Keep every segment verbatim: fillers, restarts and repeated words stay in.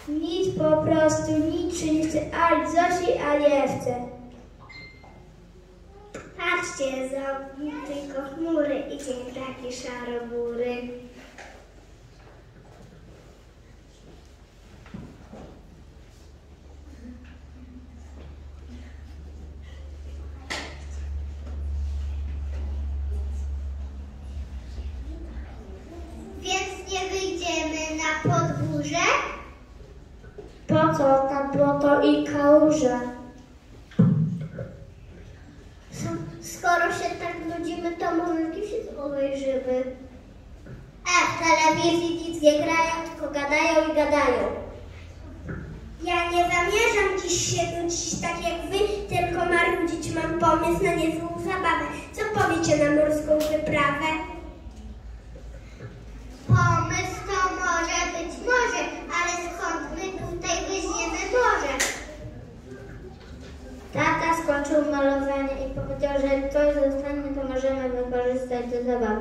Nic, po prostu nic się nie chce, a Zosi, a nie chce. Patrzcie, za tylko chmury i dzień taki szarobury. Więc nie wyjdziemy na podwórze? Po co tam błoto i kałuże? Skoro się tak nudzimy, to może jakiś obejrzymy. E, w telewizji nic nie grają, tylko gadają i gadają. Ja nie zamierzam dziś się nudzić tak jak wy, tylko marudzić. Mam pomysł na niezłą zabawę. Co powiecie na morską wyprawę? Pomysł to może być może, ale skąd my tutaj weźmiemy morze? Tata skończył malowanie i powiedział, że jak coś zostanie, to możemy wykorzystać do zabawy.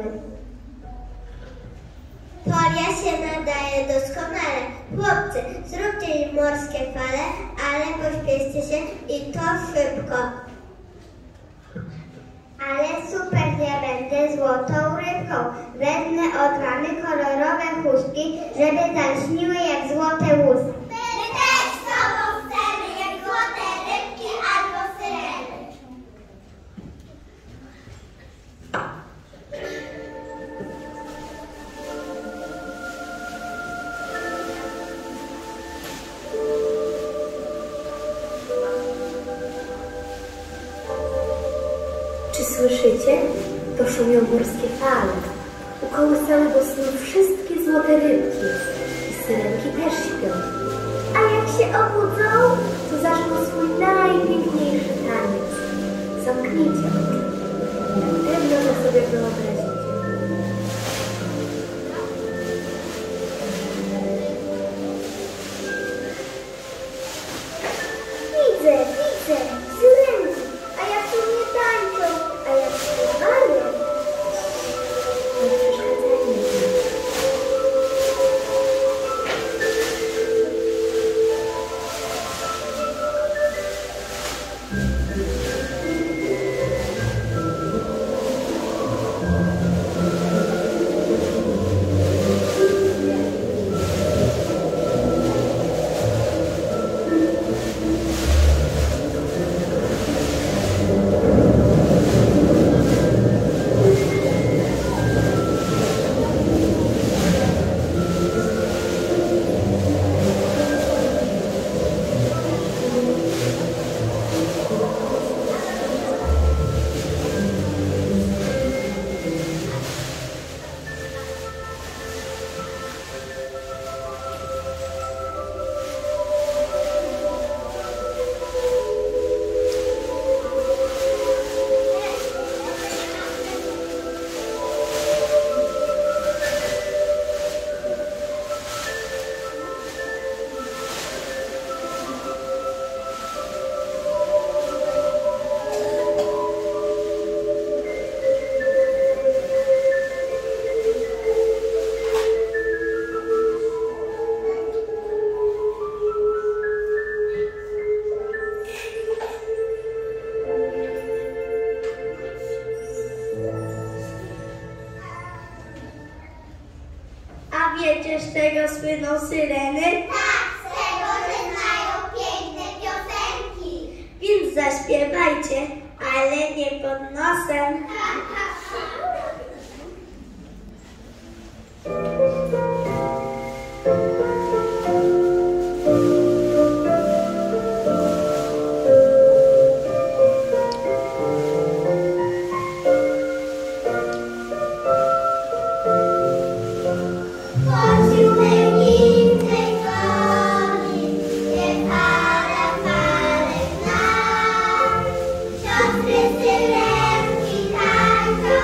Teoria się nadaje doskonale. Chłopcy, zróbcie im morskie fale, ale pośpieszcie się i to szybko. Ale super, nie będę złotą rybką. Wezmę od mamy kolorowe chustki, żeby zaśniły jak złote łuski. My też z tobą chcemy, jak złote rybki albo syreny. Czy słyszycie? To szumią morskie fale. Ukołysały do snu wszystkie złote rybki. I syrenki też śpią. A jak się obudzą, to zaczną swój najpiękniejszy taniec. Zamknijcie oczy. Na pewno to sobie wyobrazicie. Widzę, widzę, syrenki. A jak to nie tańczą, a jak śpiewają. Nie przeszkadzajmy im. A wiecie, z czego słyną syreny? Tak, z tego, że znają piękne piosenki. Więc zaśpiewajcie, ale nie pod nosem. Siostry syrenki tańczą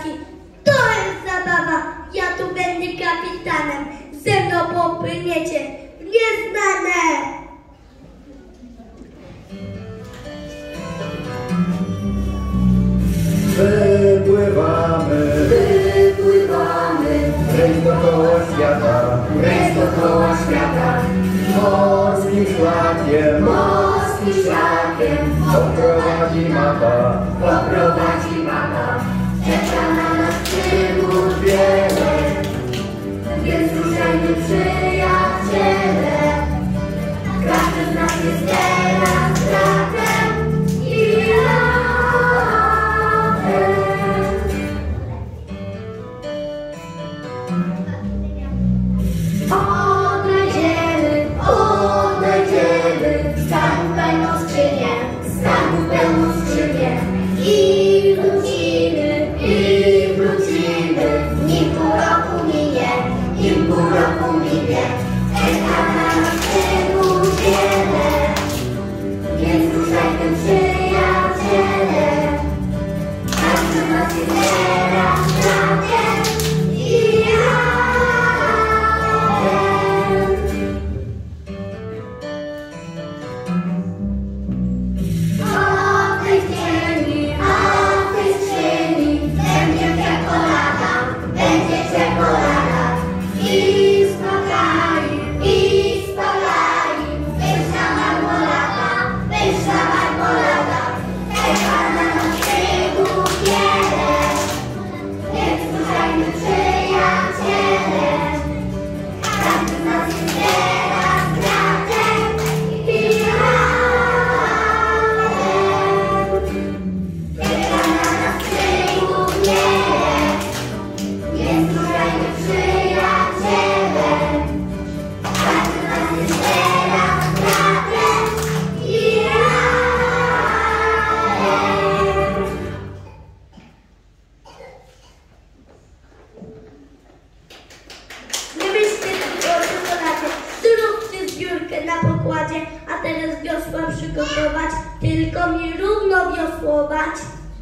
Polacy. To jest zabawa. Ja tu będę kapitanem. Ze mną popłyniecie w nieznane. Wypływamy, Wypływamy, rejs dookoła świata, rejs dookoła świata, morskim szlakiem, morskim szlakiem, poprowadzi mapa, poprowadzi mapa. Czeka na nas przygód wiele, więc ruszajmy przyjaciele. Każdy z nas jest teraz bratem i razem. Odnajdziemy, odnajdziemy skarbów pełną skrzynię, skarbów pełną skrzynię. I wrócimy, i wrócimy, nim pół roku minie, nim pół roku minie. Czeka na nas przygód wiele, więc ruszajmy przyjaciele. Każdy z nas jest teraz bratem i razem. O tej ziemi, o tej skrzyni będzie czekolada, będzie czekolada. I spokali, i spokali, pyszna marmolada, pyszna marmolada. Czeka na nas przygód wiele, więc ruszajmy przyjaciele. Każdy z nas jest teraz bratem i razem. Czeka na nas przygód wiele, więc ruszajmy przyjaciele. Każdy z nas jest teraz bratem i razem. Nie myślcie tylko o czekoladzie. Zróbcie zbiórkę na pokładzie, a teraz wiosła przygotować. Tylko mi równo wiosłować.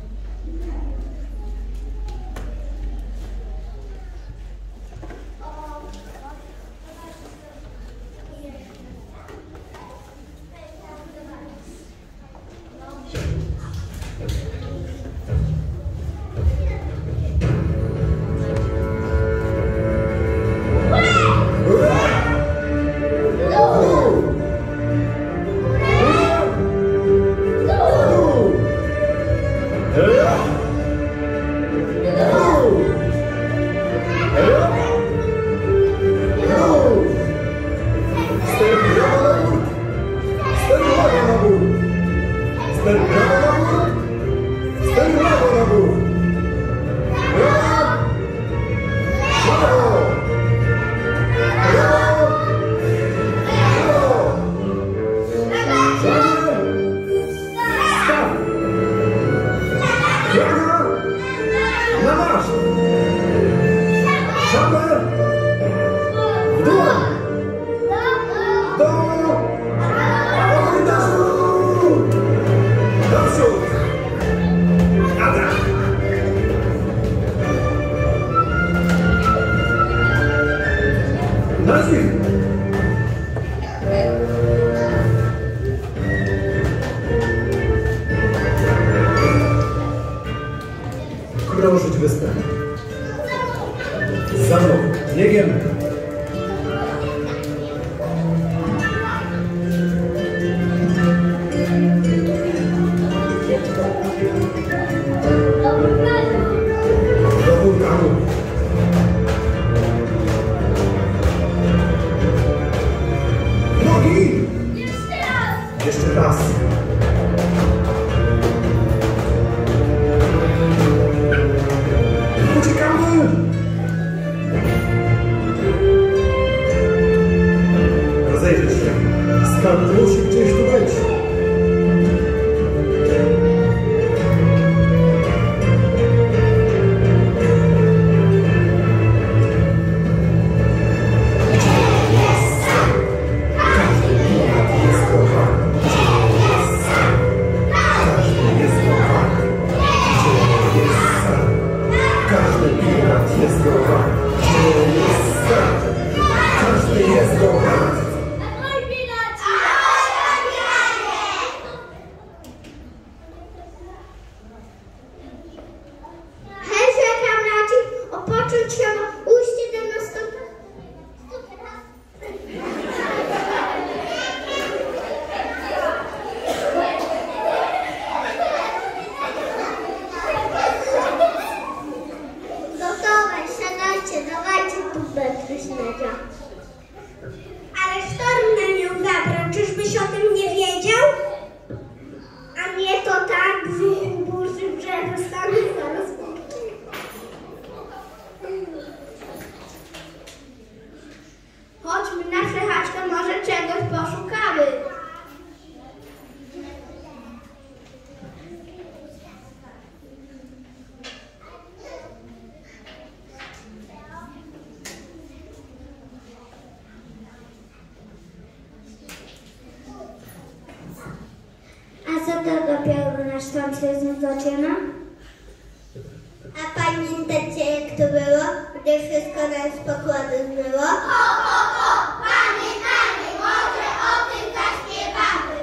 Krążyć wyspę. Za mną, biegiem. Do wulkanu. Nogi! Jeszcze raz. Uciekamy! wiedział. Ale sztorm nam ją zabrał, czyżbyś o tym nie wiedział? A nie to tak, brzuchu burzy, że dostanę zaraz. Chodźmy na przechaczkę, może czegoś poszukamy. A co to dopiero nasz tam się znów zaczyna? A pamiętacie, jak to było, gdy wszystko nas z pokładu zmyło? Ho, ho, ho! Pamiętamy, może o tym zaśpiewamy.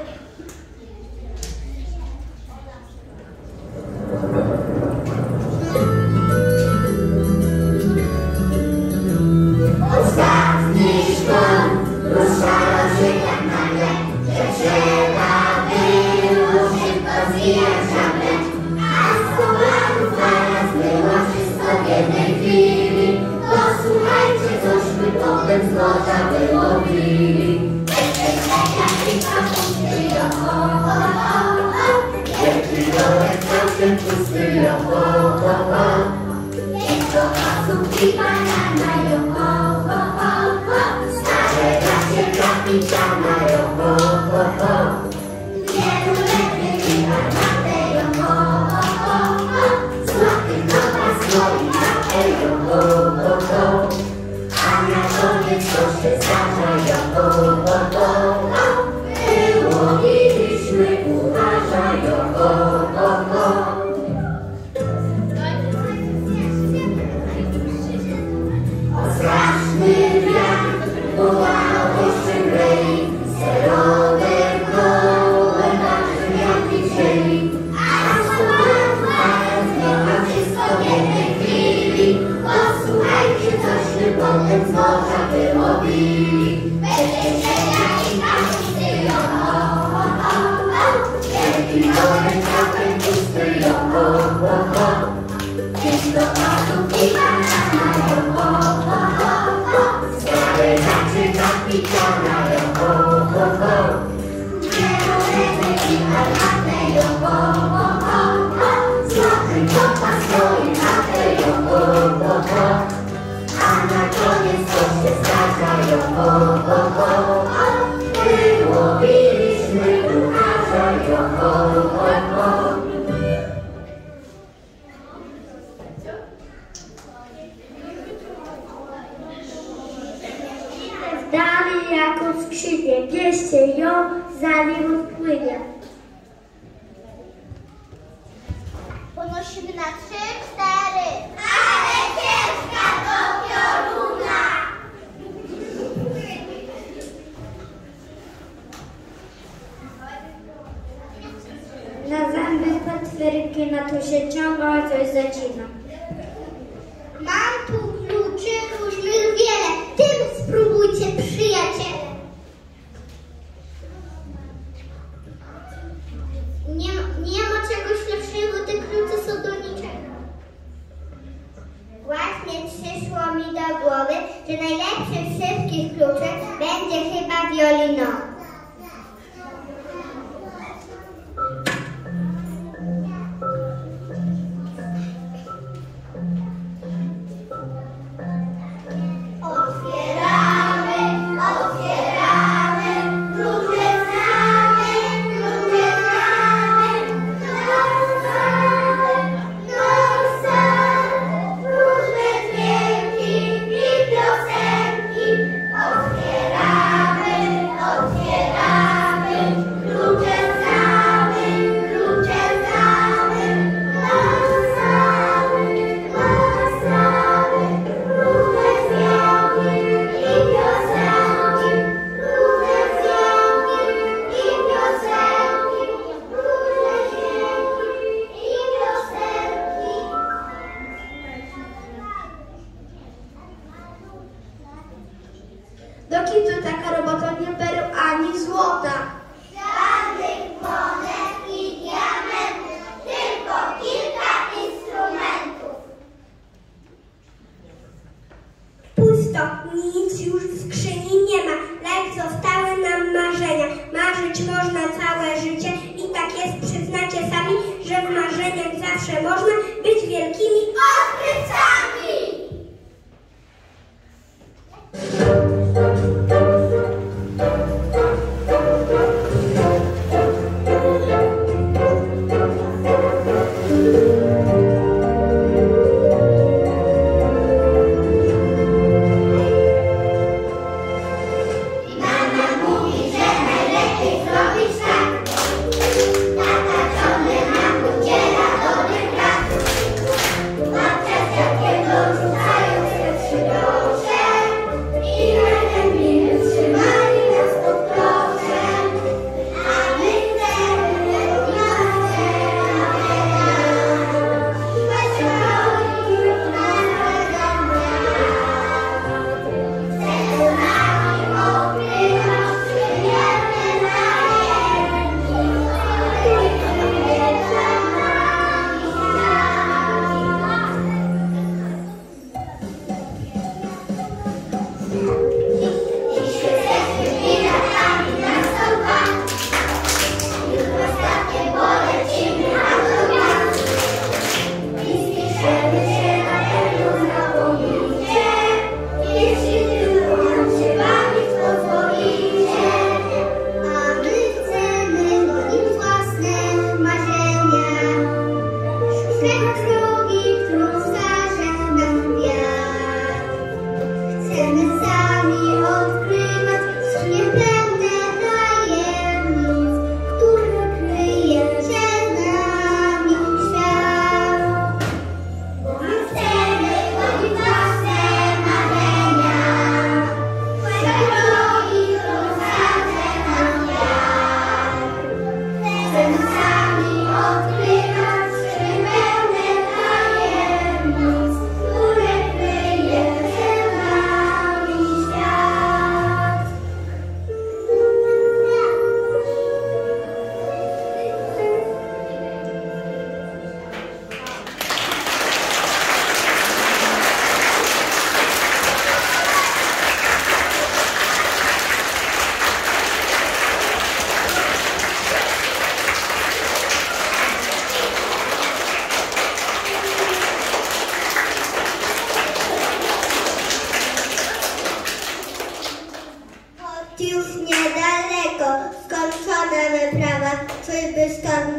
Ostatni szton ruszają się tak nagle, że trzeba było szybko zwijać żagle. A z kolanów naraz było wszystko w jednej chwili. Posłuchajcie, cośmy potem złota wyłowili. Wielki dołek całkiem pusty, jo ho, ho, ho. Jest to osób i banana, jo ho, ho, ho, ho. Stare gacie kapiczana, jo ho, ho, ho. Wielu lepiej i armatę, jo ho, ho, ho, ho. Złotych noga stoi matę, jo ho, ho, ho. A na koniec to się zdarza, jo ho, ho, ho, ho. Wyłowiliśmy uważa, jo ho, ho, ho. Straszny wiatr wołał oszczym rei, serowe koły naszym jak wzięli. A z kolanów naraz zmywa wszystko w jednej chwili. Posłuchajcie, cośmy potem z morza wyłowili. Bezpieczenia i kaputy, jo ho, ho, ho, ho. Wielki domek całkiem pusty, jo ho, ho, ho. Jest to osób i banana, jo ho, ho, ho, ho. Stare gacie kapiczana, jo ho, ho, ho. Wieloletek i armatę, jo ho, ho, ho, ho. Złoty kopa stoi matę, jo ho, ho, ho. A na koniec to się zdarza, jo ho, ho, ho, ho. Wyłowiliśmy kucharza, jo ho, ho, ho. Dalej jako skrzypię, bierzcie ją, zanim odpłynie. Ponosimy na trzy, cztery. Ale ciężka to pioruna. Na zęby potwierki, na to się ciąga, a coś zacina. Mam tu kluczy różnych wiele, tym spróbujcie, przyjaciele. Nie, nie ma czegoś lepszego, te klucze są do niczego. Właśnie przyszło mi do głowy, że najlepszy z wszystkich kluczek będzie chyba wiolinowy. Otwieramy, otwieramy, klucze znamy, klucze znamy, nosamy, nosamy, różne dźwięki i piosenki. Otwieramy, otwieramy, klucze znamy, klucze znamy, nosamy, nosamy, różne dźwięki i piosenki, różne dźwięki i piosenki, różne dźwięki i piosenki. Do kitu taka robota nie pereł ani złota. Żadnych monet i diamentów, tylko kilka instrumentów. Puść pusto, nic już w skrzyni nie ma, lecz zostały nam marzenia. Marzyć można całe życie i tak jest, przyznacie sami, że w marzeniach zawsze można być wielkimi odkrywcami. Już niedaleko skończona wyprawa, czyżby sztorm